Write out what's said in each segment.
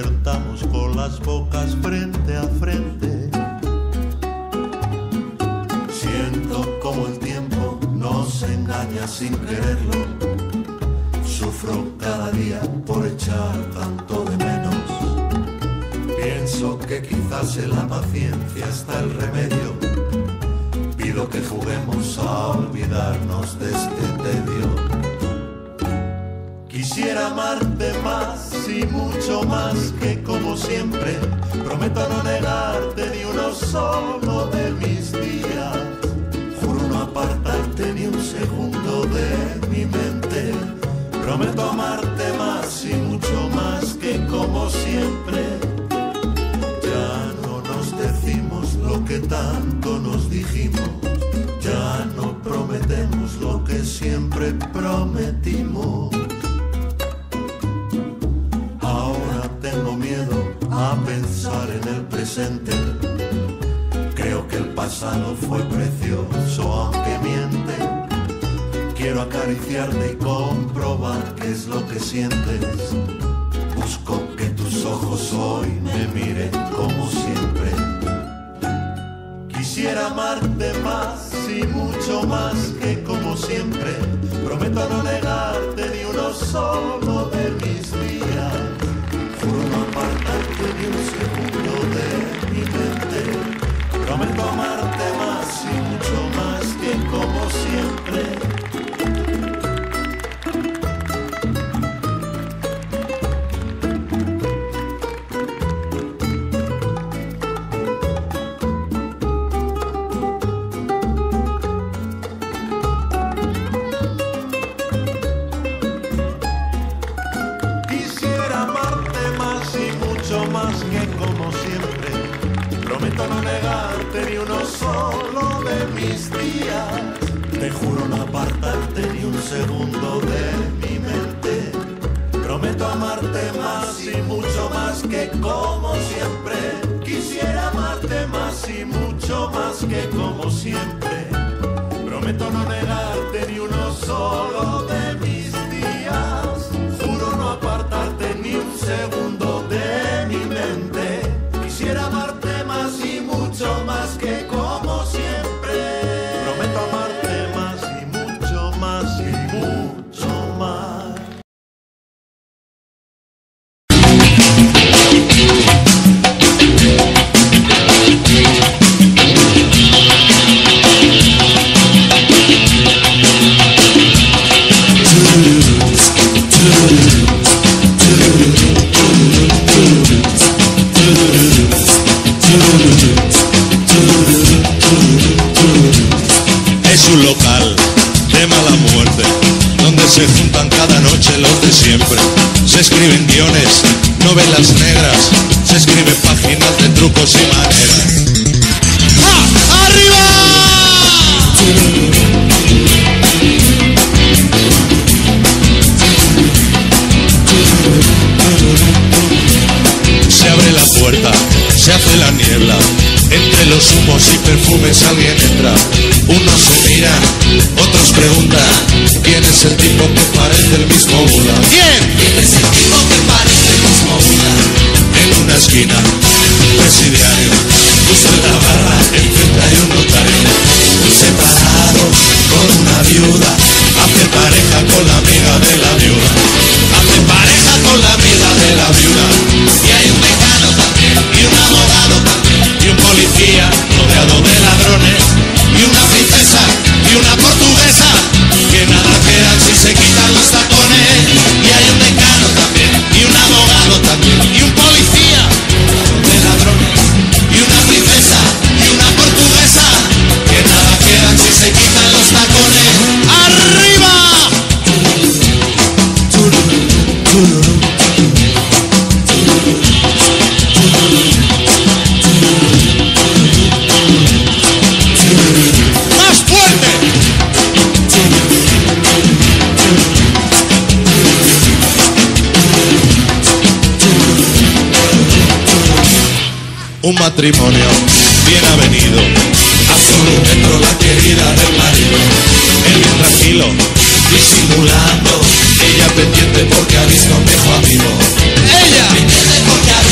despertamos con las bocas frente a frente. Siento como el tiempo nos engaña sin quererlo. Sufro cada día por echar tanto de menos. Pienso que quizás en la paciencia está el remedio. Pido que juguemos a olvidarnos de este tedio. Quisiera amarte más y mucho más que como siempre. Prometo no negarte ni uno solo de mis días. Juro no apartarte ni un segundo de mi mente. Prometo amarte más y mucho más que como siempre. Ya no nos decimos lo que tanto nos dijimos. Ya no prometemos lo que siempre prometimos. Ahora tengo miedo a pensar en el presente. Creo que el pasado fue precioso aunque miente. Quiero acariciarte y comprobar qué es lo que sientes. Busco que tus ojos hoy me miren como siempre. Quisiera amarte más y mucho más que como siempre. Prometo no negarte ni uno solo de mis días. Juro no apartarte ni un segundo de mi mente. Prometo amarte más y mucho más que como siempre. Más que como siempre. Prometo no negarte ni uno solo de mis días. Te juro no apartarte ni un segundo de mi mente. Prometo amarte más y mucho más que como siempre. Quisiera amarte más y mucho más que como siempre. Prometo no negarte ni uno solo de mis días. Juro no apartarte ni un segundo de mi mente. Quisiera amarte más y mucho más que como siempre. Prometo amarte más y mucho más y mucho más. Es un local de mala muerte, donde se juntan cada noche los de siempre. Se escriben guiones, novelas negras, se escriben páginas de trucos y maneras. ¡Ah! ¡Arriba! Se abre la puerta, se hace la niebla. Entre los humos y perfumes alguien entra. Unos se miran, otros preguntan: ¿quién es el tipo que parece el mismo Buda? ¿Quién? ¿Quién es el tipo que parece el mismo Buda? En una esquina, un presidiario, justo en la barra, enfrente hay un notario. Separado con una viuda, hace pareja con la amiga de la viuda. Hace pareja con la amiga de la viuda. Y hay un decano también, y un abogado también, y un policía rodeado de ladrones, y una princesa, y una portuguesa, que nada quedan si se quitan los tacones. Y hay un decano también, y un abogado también, y un policía de ladrones, y una princesa, y una portuguesa, que nada quedan si se quitan los tacones. ¡Arriba! ¡Más fuerte! Un matrimonio bien avenido, a solo un metro la querida del marido. Él bien tranquilo, disimulando, ella pendiente porque ha visto un viejo amigo. Ella pendiente porque ha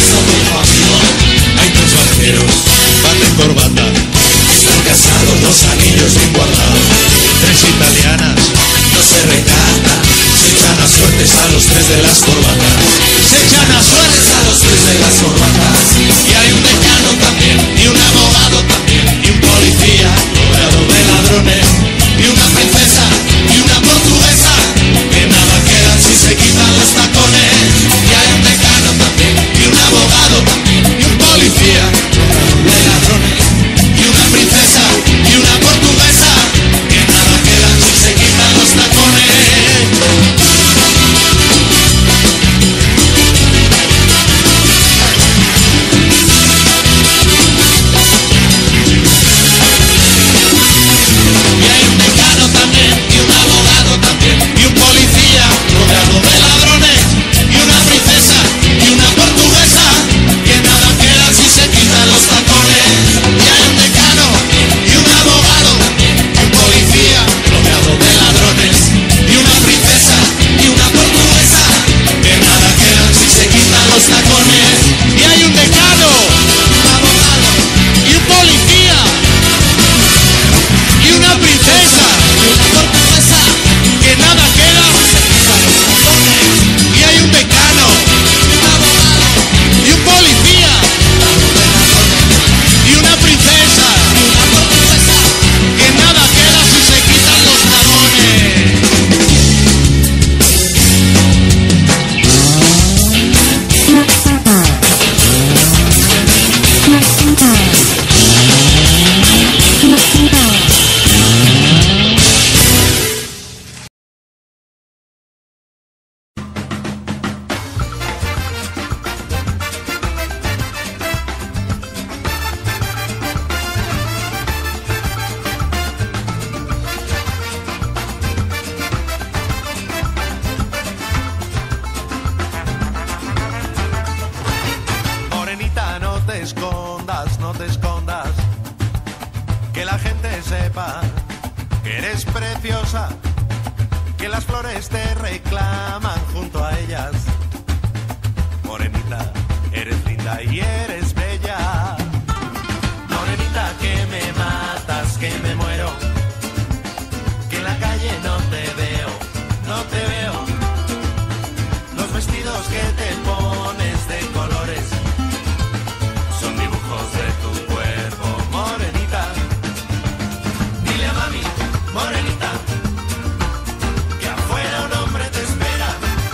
sepa que eres preciosa, que las flores te reclaman junto a ellas. Morenita, eres linda y eres bella. Morenita, que me matas, que me muero, que en la calle no te veo, no te veo. Los vestidos que te pones de colores son dibujos de tu cuerpo, morenita. Dile a mami, morenita, que afuera un hombre te espera.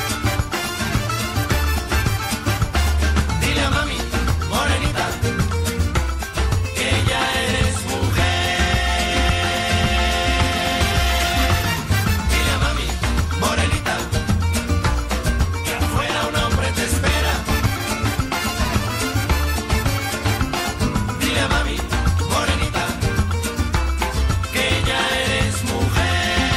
Dile a mami, morenita, que ya eres mujer. Dile a mami, morenita, que afuera un hombre te espera. Dile a mami, morenita, que ya eres mujer.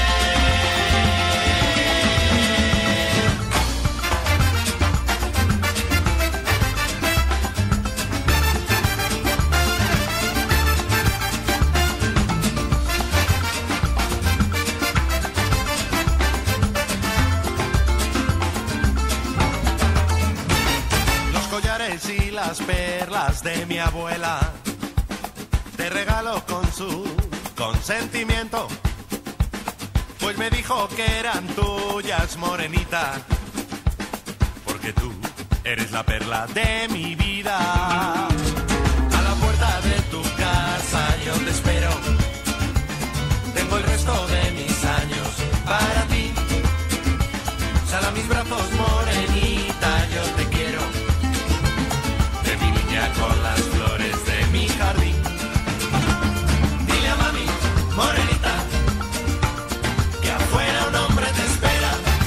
Los collares y las perlas de mi abuela te regalo con su consentimiento, pues me dijo que eran tuyas, morenita, porque tú eres la perla de mi vida. A la puerta de tu casa yo te espero, tengo el resto de mis años para ti. Sal a mis brazos, morenita, yo te quiero, de mi niña con las flores de mi jardín. Dile a mami, morenita, que afuera un hombre te espera.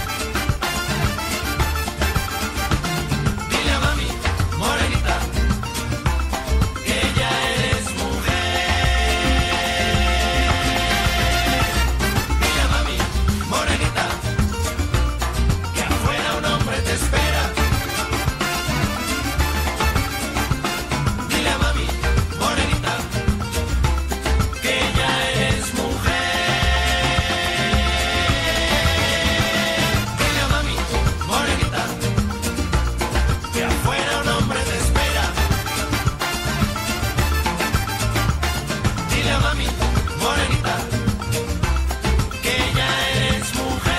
Dile a mami, morenita, que ya eres mujer. Dile a mami, morenita, que afuera un hombre te espera. Dile a mami, morenita, que ya eres mujer. Dile a mami, morenita, que afuera un hombre te espera. Dile a mami, morenita, que ya eres mujer.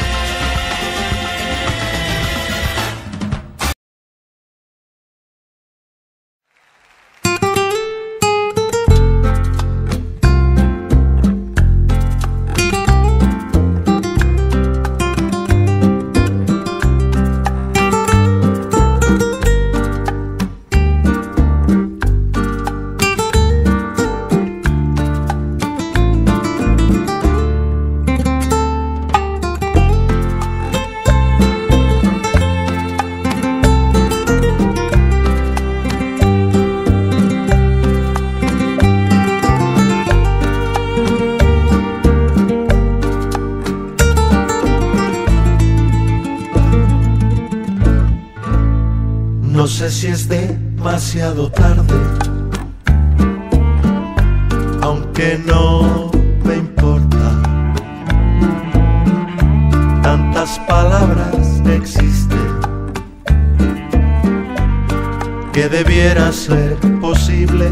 No sé si es demasiado tarde, aunque no me importa. Tantas palabras existen que debiera ser posible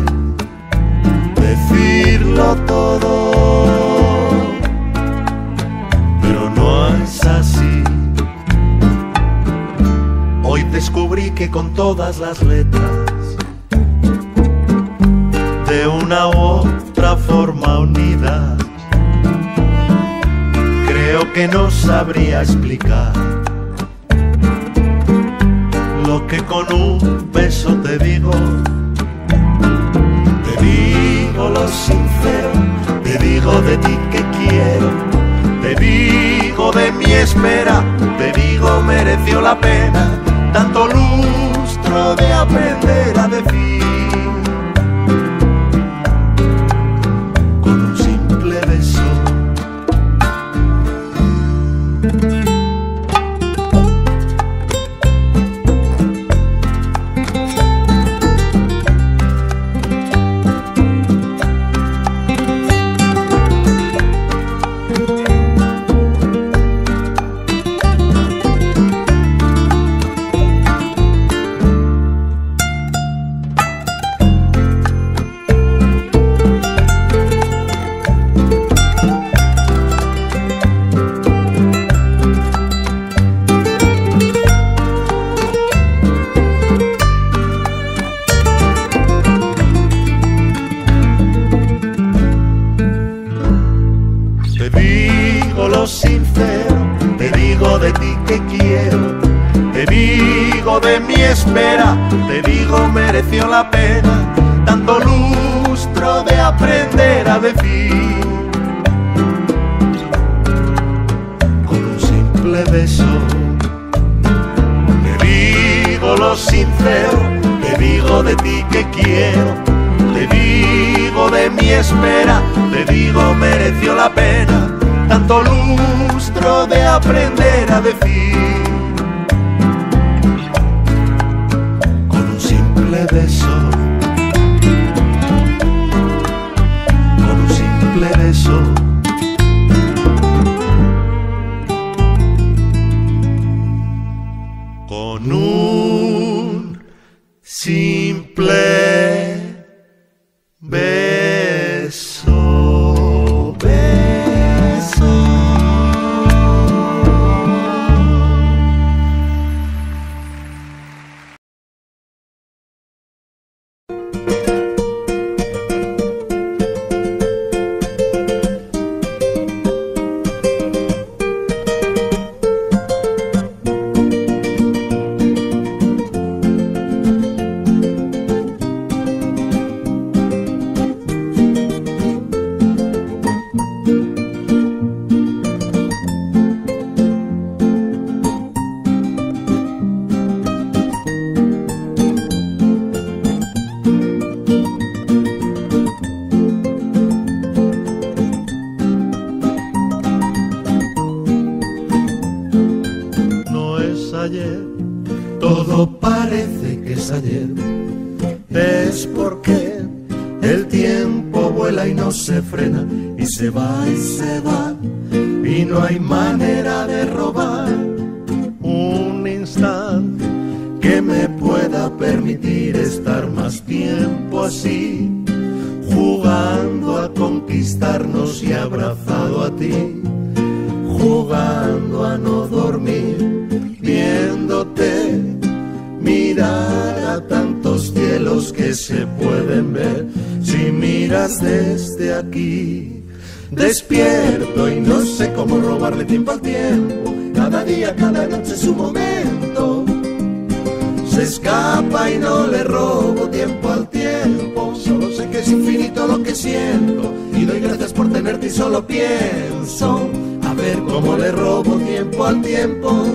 decirlo todo, pero no es así. Hoy descubrí que con todas las letras, de una u otra forma unidas, creo que no sabría explicar lo que con un beso te digo. Te digo lo sincero, te digo de ti que quiero, te digo de mi espera, te digo mereció la pena tanto lustro de aprender a decir con un simple beso. mereció la pena tanto lustro de aprender a decir. Con un simple beso te digo lo sincero, te digo de ti que quiero, te digo de mi espera, te digo mereció la pena tanto lustro de aprender a decir. Con un simple beso, con un simple beso, con un simple beso, beso. Todo parece que es ayer, es porque el tiempo vuela y no se frena, y se va, y no hay manera de robar un instante que me pueda permitir estar más tiempo así, jugando a conquistarnos y abrazado a ti, jugando a no dormir, viéndote mirar a tantos cielos que se pueden ver si miras desde aquí. Despierto y no sé cómo robarle tiempo al tiempo, cada día, cada noche es un momento. Se escapa y no le robo tiempo al tiempo, solo sé que es infinito lo que siento y doy gracias por tenerte y solo pienso a ver cómo le robo tiempo al tiempo.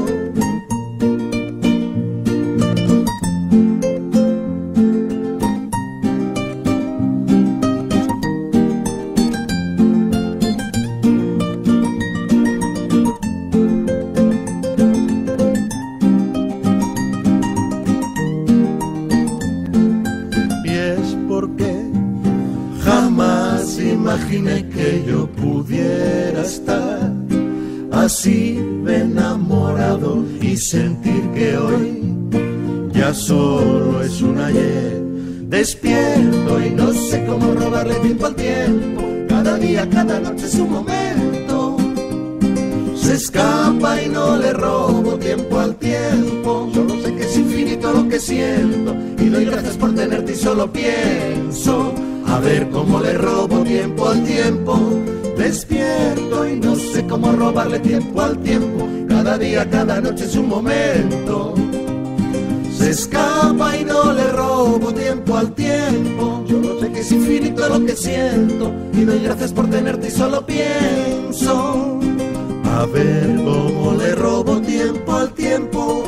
Imaginé que yo pudiera estar así de enamorado y sentir que hoy ya solo es un ayer. Despierto y no sé cómo robarle tiempo al tiempo, cada día, cada noche es un momento. Se escapa y no le robo tiempo al tiempo, solo sé que es infinito lo que siento y doy gracias por tenerte y solo pienso a ver cómo le robo tiempo al tiempo. Despierto y no sé cómo robarle tiempo al tiempo, cada día, cada noche es un momento. Se escapa y no le robo tiempo al tiempo, yo no sé que es infinito lo que siento y doy gracias por tenerte y solo pienso a ver cómo le robo tiempo al tiempo.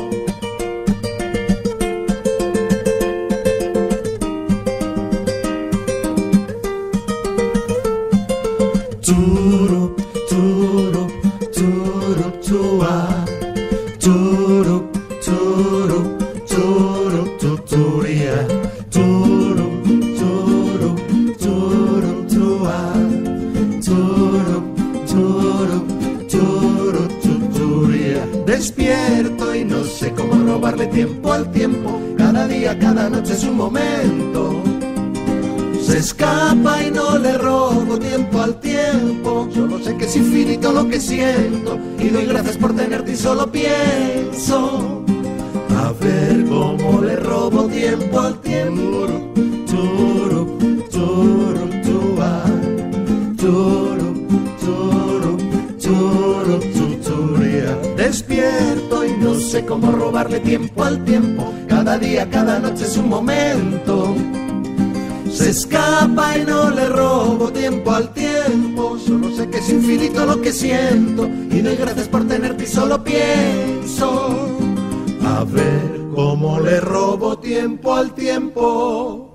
Turu, turu, turu, tua. Turu, turu, turu, tuturia. Turu, turu, turu, tua. Turu, turu, turu, tuturia. Despierto y no sé cómo robarle tiempo al tiempo, cada día, cada noche es un momento. Se escapa y no le robo tiempo al tiempo, solo sé que es infinito lo que siento y doy gracias por tenerte y solo pienso a ver cómo le robo tiempo al tiempo. Turu, turu, tua. Turu, turu, turu, tuturia. Despierto y no sé sé cómo robarle tiempo al tiempo. Cada día, cada noche es un momento. Se escapa y no le robo tiempo al tiempo. Solo sé que es infinito lo que siento y doy gracias por tenerte y solo pienso a ver cómo le robo tiempo al tiempo.